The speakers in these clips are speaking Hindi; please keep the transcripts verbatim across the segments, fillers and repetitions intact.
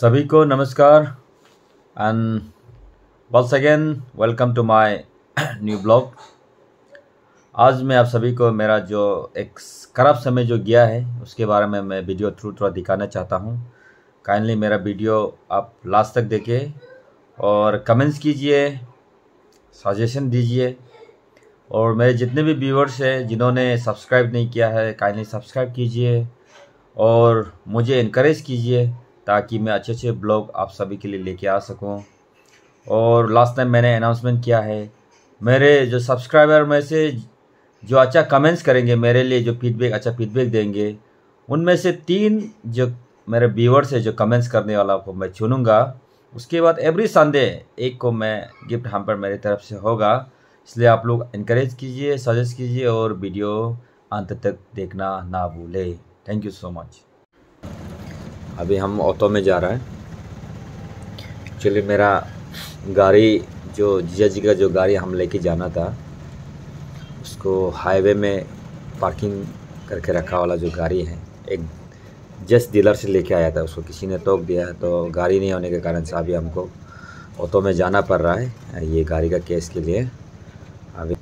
सभी को नमस्कार and once again welcome to my new blog. आज मैं आप सभी को मेरा जो एक खराब समय जो गया है उसके बारे में मैं वीडियो थ्रू थोड़ा दिखाना चाहता हूँ। काइंडली मेरा वीडियो आप लास्ट तक देखें और कमेंट्स कीजिए, सजेशन दीजिए, और मेरे जितने भी व्यूअर्स हैं जिन्होंने सब्सक्राइब नहीं किया है काइंडली सब्सक्राइब कीजिए और मुझे इनकरेज कीजिए ताकि मैं अच्छे अच्छे ब्लॉग आप सभी के लिए लेके आ सकूं। और लास्ट टाइम मैंने अनाउंसमेंट किया है, मेरे जो सब्सक्राइबर में से जो अच्छा कमेंट्स करेंगे, मेरे लिए जो फीडबैक अच्छा फीडबैक देंगे, उनमें से तीन जो मेरे व्यूअर्स है जो कमेंट्स करने वाला को मैं चुनूँगा। उसके बाद एवरी संडे एक को मैं गिफ्ट हैम्पर मेरी तरफ से होगा। इसलिए आप लोग इनकरेज कीजिए, सजेस्ट कीजिए और वीडियो अंत तक देखना ना भूलें। Thank you so much. अभी हम ऑटो में जा रहा है। एक्चुअली मेरा गाड़ी जो जीजा जी का जो गाड़ी हम लेके जाना था उसको हाईवे में पार्किंग करके रखा वाला जो गाड़ी है, एक जस्ट डीलर से लेके आया था, उसको किसी ने टोक दिया तो गाड़ी नहीं होने के कारण से अभी हमको ऑटो में जाना पड़ रहा है ये गाड़ी का केस के लिए। अभी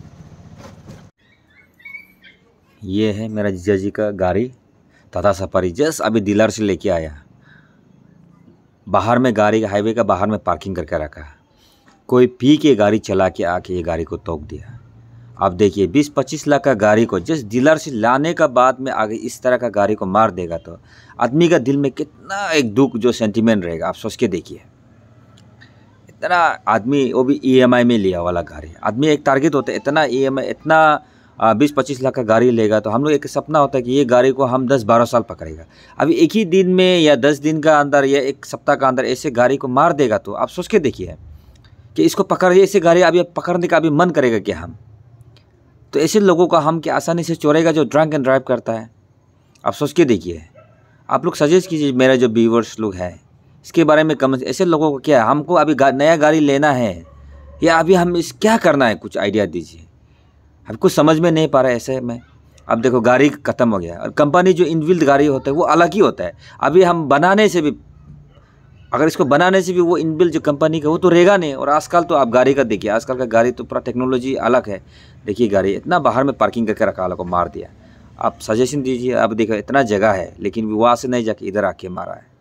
ये है मेरा जीजा जी का गाड़ी टाटा सफारी, जस्ट अभी डीलर से लेके आया। बाहर में गाड़ी हाईवे का बाहर में पार्किंग करके रखा है। कोई पी के गाड़ी चला के आके ये गाड़ी को टोक दिया। आप देखिए बीस पच्चीस लाख का गाड़ी को जस्ट डीलर से लाने का बाद में आगे इस तरह का गाड़ी को मार देगा तो आदमी का दिल में कितना एक दुख जो सेंटिमेंट रहेगा, आप सोच के देखिए। इतना आदमी, वो भी ई एम आई में लिया वाला गाड़ी, आदमी एक टारगेट होता है इतना ई एम आई, इतना बीस पच्चीस लाख का गाड़ी लेगा तो हम लोग एक सपना होता है कि ये गाड़ी को हम दस बारह साल पकड़ेगा। अभी एक ही दिन में या दस दिन का अंदर या एक सप्ताह का अंदर ऐसे गाड़ी को मार देगा तो आप सोच के देखिए कि इसको पकड़ ऐसे गाड़ी अभी पकड़ने का अभी मन करेगा क्या हम? तो ऐसे लोगों का हम क्या आसानी से चोरेगा जो ड्रंक एंड ड्राइव करता है? आप सोच के देखिए। आप लोग सजेस्ट कीजिए, मेरे जो व्यूअर्स लोग हैं इसके बारे में कमेंट। ऐसे लोगों को क्या, हमको अभी नया गाड़ी लेना है या अभी हम इस क्या करना है, कुछ आइडिया दीजिए। अब कुछ समझ में नहीं पा रहा है ऐसे में। अब देखो गाड़ी ख़त्म हो गया और कंपनी जो इनबिल्ट गाड़ी होता है वो अलग ही होता है। अभी हम बनाने से भी, अगर इसको बनाने से भी वो इनबिल्ट जो कंपनी का वो तो रहेगा नहीं। और आजकल तो आप गाड़ी का देखिए, आजकल का गाड़ी तो पूरा टेक्नोलॉजी अलग है। देखिए गाड़ी इतना बाहर में पार्किंग करके रखा वाला को मार दिया। आप सजेशन दीजिए। अब देखो इतना जगह है लेकिन वहाँ से नहीं जाके इधर आके मारा है।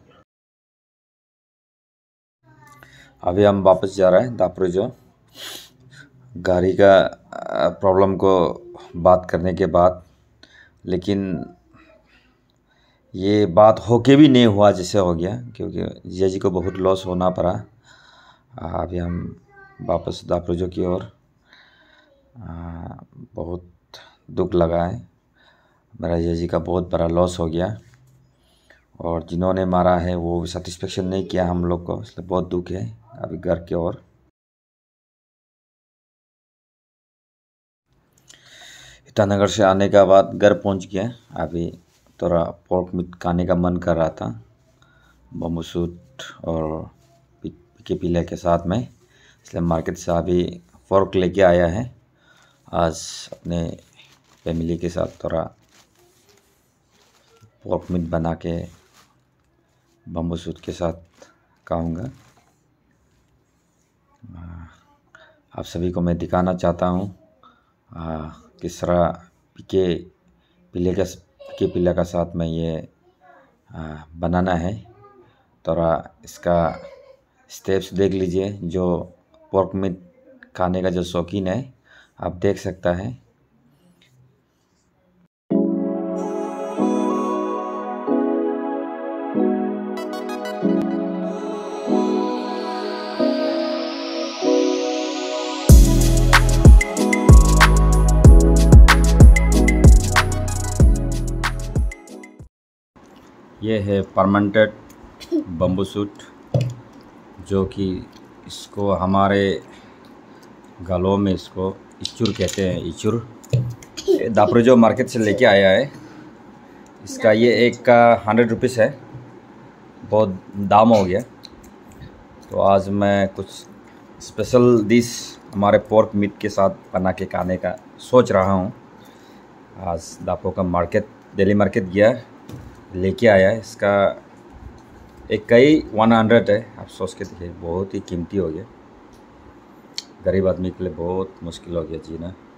अभी हम वापस जा रहे हैं दापोरिजो। गाड़ी का प्रॉब्लम को बात करने के बाद, लेकिन ये बात होके भी नहीं हुआ जैसे हो गया, क्योंकि जीजा जी को बहुत लॉस होना पड़ा। अभी हम वापस दापोरिजो की ओर। बहुत दुख लगा है, मेरा जीजा जी का बहुत बड़ा लॉस हो गया और जिन्होंने मारा है वो सेटिस्फेक्शन नहीं किया हम लोग को, इसलिए बहुत दुख है। अभी घर की ओर ईटानगर से आने के बाद घर पहुंच गया। अभी थोड़ा पोर्क मीट खाने का मन कर रहा था, बम्बू सूट और पिके पिले के साथ में, इसलिए मार्केट से अभी पोर्क लेके आया है। आज अपने फैमिली के साथ थोड़ा पोर्क मीट बना के बम्बू सूट के साथ खाऊंगा। आप सभी को मैं दिखाना चाहता हूँ किस तरह पिके पिले का पिके पिले का साथ में ये आ, बनाना है। थोड़ा इसका स्टेप्स देख लीजिए। जो पोर्क मीट खाने का जो शौकीन है आप देख सकता है। ये है परमानेंट बम्बू सूट, जो कि इसको हमारे गलों में इसको इचुर कहते हैं। इचुर दापोरिजो मार्केट से लेके आया है। इसका ये एक का हंड्रेड रुपीज़ है, बहुत दाम हो गया। तो आज मैं कुछ स्पेशल डिश हमारे पोर्क मीट के साथ बना के खाने का सोच रहा हूँ। आज दापो का मार्केट, दिल्ली मार्केट गया, लेके आया। इसका एक कई वन हंड्रेड है। आप सोच के देखिए, बहुत ही कीमती हो गया। गरीब आदमी के लिए बहुत मुश्किल हो गया जीना।